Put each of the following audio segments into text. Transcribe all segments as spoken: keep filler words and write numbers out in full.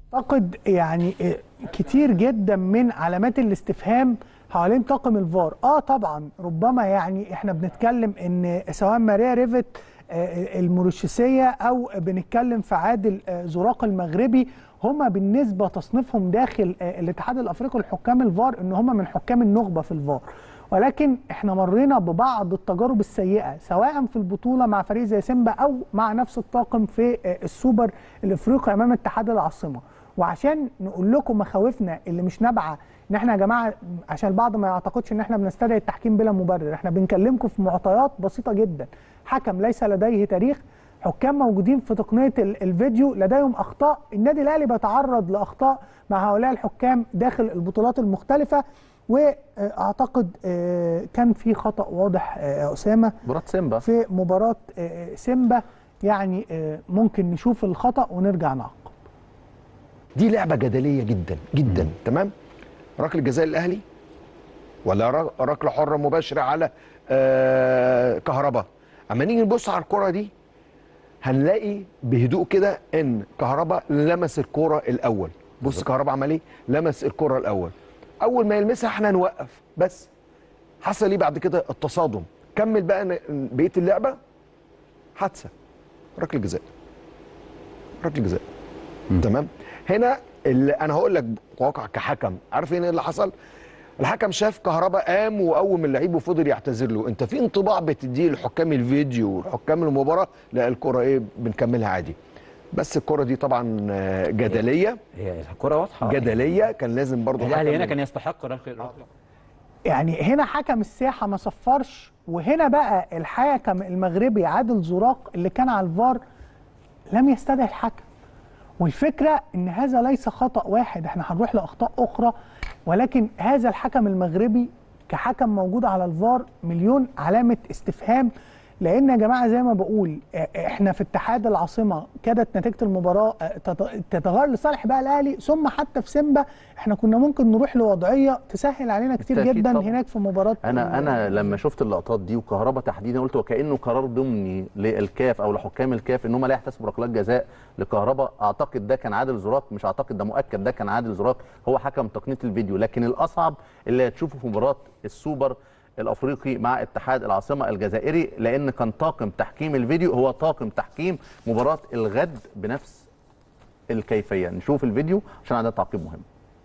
اعتقد يعني كتير جدا من علامات الاستفهام حوالين طاقم الفار. اه طبعا ربما يعني احنا بنتكلم ان سواء ماريا ريفت الموريشيسيه او بنتكلم في عادل زراق المغربي، هما بالنسبه تصنيفهم داخل الاتحاد الافريقي لحكام الفار ان هما من حكام النخبه في الفار، ولكن احنا مرينا ببعض التجارب السيئه سواء في البطوله مع فريق زي سيمبا او مع نفس الطاقم في السوبر الافريقي امام اتحاد العاصمه. وعشان نقول لكم مخاوفنا اللي مش نابعه ان احنا يا جماعه، عشان البعض ما يعتقدش ان احنا بنستدعي التحكيم بلا مبرر، احنا بنكلمكم في معطيات بسيطه جدا. حكم ليس لديه تاريخ، حكام موجودين في تقنيه الفيديو لديهم اخطاء، النادي الاهلي بيتعرض لاخطاء مع هؤلاء الحكام داخل البطولات المختلفه. واعتقد كان في خطا واضح يا اسامه مباراه سيمبا، في مباراه سيمبا، يعني ممكن نشوف الخطا ونرجع نعقب. دي لعبه جدليه جدا جدا. مم. تمام. ركله جزاء الاهلي ولا ركله حره مباشره على آه كهربا؟ اما نيجي نبص على الكره دي هنلاقي بهدوء كده ان كهربا لمس الكره الاول. بص كهربا عمل ايه؟ لمس الكره الاول. اول ما يلمسها احنا نوقف، بس حصل ايه بعد كده؟ التصادم. كمل بقى بقيه اللعبه حادثه ركله جزاء، ركله جزاء. تمام. هنا اللي انا هقول لك واقع كحكم، عارف ايه اللي حصل؟ الحكم شاف كهربا قام وقوم اللعيب وفضل يعتذر له. انت في انطباع بتديه لحكام الفيديو وحكام المباراه، لا الكره ايه بنكملها عادي. بس الكره دي طبعا جدليه، هي الكره واضحه جدليه، كان لازم برضه الاهلي هنا كان يستحق ركله. يعني هنا حكم الساحه ما صفرش، وهنا بقى الحكم المغربي عادل زراق اللي كان على الفار لم يستدعي الحكم. والفكره ان هذا ليس خطا واحد، احنا هنروح لاخطاء اخرى، ولكن هذا الحكم المغربي كحكم موجود على الفار مليون علامه استفهام. لان يا جماعه زي ما بقول احنا في اتحاد العاصمه كادت نتيجه المباراه تتغير لصالح بقى الاهلي، ثم حتى في سيمبا احنا كنا ممكن نروح لوضعيه تسهل علينا كتير جدا طبعا. هناك في مباراه انا انا لما شفت اللقطات دي وكهربا تحديدا قلت وكانه قرار ضمني للكاف او لحكام الكاف ان هم لا يحتسبوا ركلات جزاء لكهربا. اعتقد ده كان عادل زراق، مش اعتقد ده مؤكد ده كان عادل زراق، هو حكم تقنيه الفيديو. لكن الاصعب اللي هتشوفه في مباراه السوبر الافريقي مع اتحاد العاصمه الجزائري، لان كان طاقم تحكيم الفيديو هو طاقم تحكيم مباراه الغد بنفس الكيفيه. نشوف الفيديو عشان عندنا تعقيب مهم.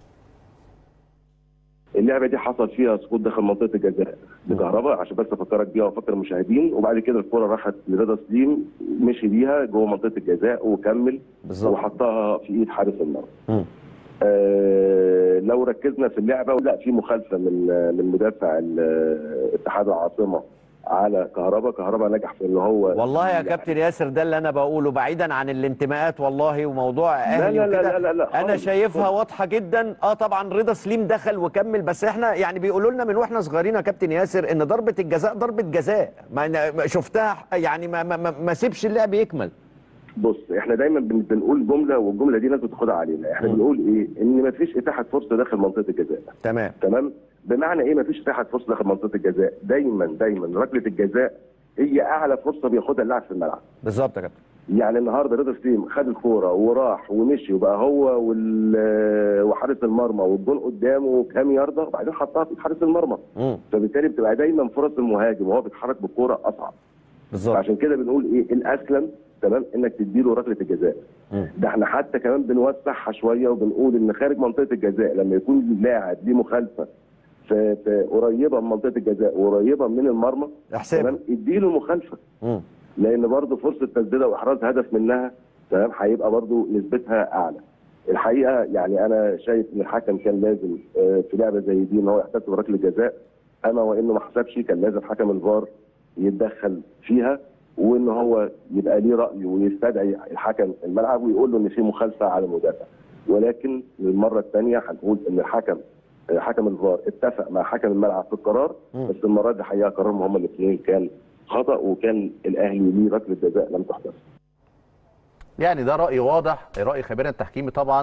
اللعبه دي حصل فيها سقوط داخل منطقه الجزاء لكهربا، عشان بس افكرك بيها وافكر المشاهدين، وبعد كده الكره راحت لرضا سليم مشي بيها جوه منطقه الجزاء وكمل بالظبط وحطها في ايد حارس المرمى. آه لو ركزنا في اللعبه لا في مخالفه من من مدافع اتحاد العاصمه على كهربا. كهربا نجح في ان هو والله يا كابتن ياسر ده اللي انا بقوله بعيدا عن الانتماءات والله وموضوع اهلي لا لا وكده. لا لا لا انا شايفها واضحه جدا. اه طبعا رضا سليم دخل وكمل، بس احنا يعني بيقولوا لنا من واحنا صغيرين يا كابتن ياسر ان ضربه الجزاء ضربه جزاء، ما شفتها يعني ما ما, ما, ما سيبش اللعب يكمل. بص احنا دايما بنقول جمله والجمله دي لازم تاخدها علينا. احنا م. بنقول ايه؟ ان ما فيش اتاحه فرصه داخل منطقه الجزاء. تمام تمام. بمعنى ايه ما فيش اتاحه فرصه داخل منطقه الجزاء؟ دايما دايما ركله الجزاء هي اعلى فرصه بياخدها اللاعب في الملعب. بالظبط يا كابتن. يعني النهارده رضا سليم خد الكوره وراح ومشي وبقى هو وحارس المرمى والجون قدامه كام يارده وبعدين حطها في حارس المرمى. م. فبالتالي بتبقى دايما فرص المهاجم وهو بيتحرك بالكوره اصعب. بالظبط. عشان كده بنقول ايه الاسلم تمام انك تديله ركله الجزاء. ده احنا حتى كمان بنوسعها شويه وبنقول ان خارج منطقه الجزاء لما يكون اللاعب ليه مخالفه في, في قريبه من منطقه الجزاء وقريبه من المرمى تمام اديله المخالفه. مم. لان برضه فرصه تسديدها واحراز هدف منها تمام هيبقى برضه نسبتها اعلى. الحقيقه يعني انا شايف ان الحكم كان لازم في لعبه زي دي ان هو يحتسب ركله جزاء، اما وانه ما حسبش كان لازم حكم الفار يتدخل فيها وان هو يبقى ليه راي ويستدعي الحكم الملعب ويقول له ان في مخالفه على المدافع. ولكن للمره الثانيه هنقول ان الحكم حكم الفار اتفق مع حكم الملعب في القرار، بس المره دي حقيقه قرارهم هم الاثنين كان خطا وكان الاهلي ليه ركله جزاء لم تحتسب. يعني ده راي واضح، راي خبير التحكيمي طبعا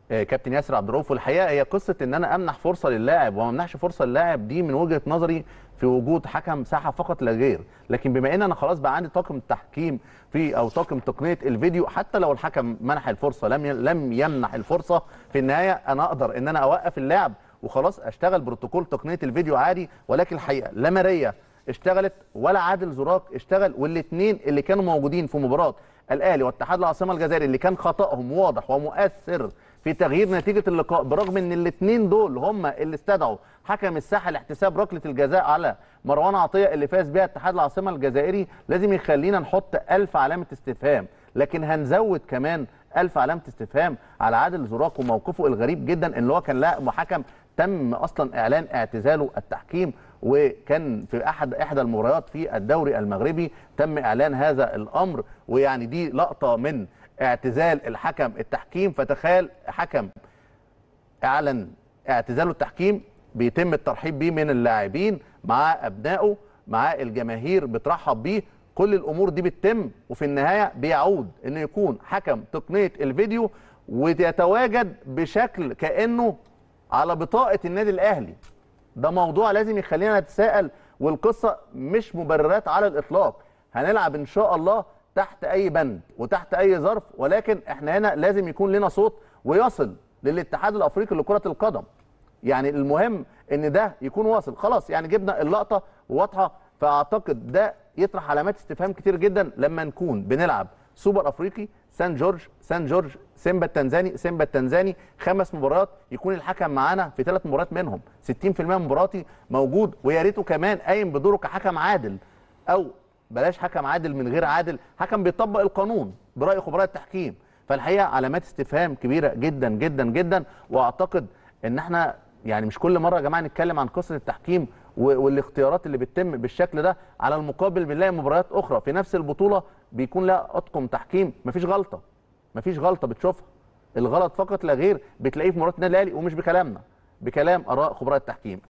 آه كابتن ياسر عبد الرؤوف. والحقيقه هي قصه ان انا امنح فرصه للاعب وما امنحش فرصه للاعب دي من وجهه نظري في وجود حكم ساحه فقط لا غير. لكن بما ان انا خلاص بقى عندي طاقم تحكيم في او طاقم تقنيه الفيديو، حتى لو الحكم منح الفرصه لم لم يمنح الفرصه، في النهايه انا اقدر ان انا اوقف اللعب وخلاص اشتغل بروتوكول تقنيه الفيديو عادي. ولكن الحقيقه لا ماريا اشتغلت ولا عادل زراق اشتغل، والاثنين اللي كانوا موجودين في مباراه الاهلي واتحاد العاصمه الجزائري اللي كان خطأهم واضح ومؤثر في تغيير نتيجه اللقاء، برغم ان الاثنين دول هم اللي استدعوا حكم الساحه لاحتساب ركله الجزاء على مروان عطيه اللي فاز بها اتحاد العاصمه الجزائري، لازم يخلينا نحط ألف علامه استفهام. لكن هنزود كمان ألف علامه استفهام على عادل زراق وموقفه الغريب جدا، ان هو كان لاعب حكم تم اصلا اعلان اعتزاله التحكيم، وكان في احد احدى المباريات في الدوري المغربي تم اعلان هذا الامر. ويعني دي لقطه من اعتزال الحكم التحكيم. فتخيل حكم اعلن اعتزاله التحكيم بيتم الترحيب بيه من اللاعبين مع ابنائه مع الجماهير بترحب بيه، كل الامور دي بتتم، وفي النهايه بيعود انه يكون حكم تقنيه الفيديو ويتواجد بشكل كانه على بطاقه النادي الاهلي. ده موضوع لازم يخلينا نتساءل، والقصه مش مبررات على الاطلاق. هنلعب ان شاء الله تحت اي بند وتحت اي ظرف، ولكن احنا هنا لازم يكون لنا صوت ويصل للاتحاد الافريقي لكره القدم. يعني المهم ان ده يكون واصل. خلاص يعني جبنا اللقطه واضحه، فاعتقد ده يطرح علامات استفهام كتير جدا لما نكون بنلعب سوبر افريقي، سان جورج سان جورج سيمبا التنزاني سيمبا التنزاني، خمس مباريات يكون الحكم معانا في ثلاث مباريات منهم، ستين في المية من مباراتي موجود، ويا ريته كمان قايم بدوره كحكم عادل، او بلاش حكم عادل من غير عادل، حكم بيطبق القانون براي خبراء التحكيم. فالحقيقه علامات استفهام كبيره جدا جدا جدا. واعتقد ان احنا يعني مش كل مره يا جماعه نتكلم عن قصه التحكيم والاختيارات اللي بتتم بالشكل ده. على المقابل بنلاقي مباريات اخرى في نفس البطوله بيكون لها اطقم تحكيم مفيش غلطه، مفيش غلطه بتشوفها. الغلط فقط لا غير بتلاقيه في مباراه النادي الاهلي، ومش بكلامنا، بكلام اراء خبراء التحكيم.